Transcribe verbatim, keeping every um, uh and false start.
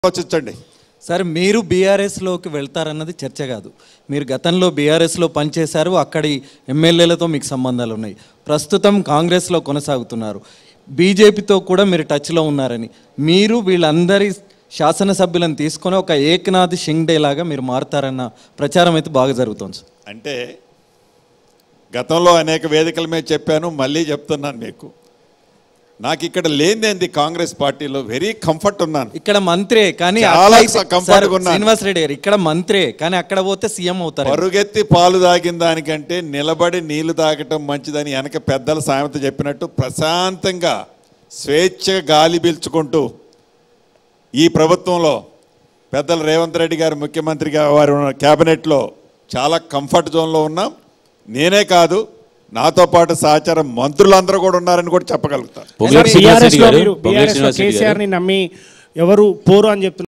ఆలోచించండి సార్. మీరు బీఆర్ఎస్లోకి వెళ్తారన్నది చర్చ కాదు. మీరు గతంలో బీఆర్ఎస్లో పనిచేశారు, అక్కడి ఎమ్మెల్యేలతో మీకు సంబంధాలు ఉన్నాయి. ప్రస్తుతం కాంగ్రెస్లో కొనసాగుతున్నారు. బీజేపీతో కూడా మీరు టచ్లో ఉన్నారని, మీరు వీళ్ళందరి శాసనసభ్యులను తీసుకొని ఒక ఏక్నాథ్ షిండే లాగా మీరు మారుతారన్న ప్రచారం అయితే బాగా జరుగుతుంది సార్. అంటే గతంలో అనేక వేదికల మీద చెప్పాను, మళ్ళీ చెప్తున్నాను మీకు. నాకు ఇక్కడ లేనిదేంది కాంగ్రెస్ పార్టీలో వెరీ కంఫర్ట్ ఉన్నాను. ఇక్కడ మంత్రే కానీ శ్రీనివాస్ రెడ్డి గారు ఇక్కడ మంత్రే కానీ అక్కడ పోతే సీఎం అవుతారు. పరుగెత్తి పాలు తాగిన దానికంటే నిలబడి నీళ్లు తాగటం మంచిదని వెనక పెద్దల సామెత చెప్పినట్టు ప్రశాంతంగా స్వేచ్ఛగా గాలి పీల్చుకుంటూ ఈ ప్రభుత్వంలో పెద్దలు రేవంత్ రెడ్డి గారు ముఖ్యమంత్రిగా వారు క్యాబినెట్లో చాలా కంఫర్ట్ జోన్లో ఉన్నాం. నేనే కాదు, నాతో పాటు సహచార మంత్రులందరూ కూడా ఉన్నారని కూడా చెప్పగలుగుతారు. కేసీఆర్ ని నమ్మి ఎవరు పోరు అని చెప్తున్నారు.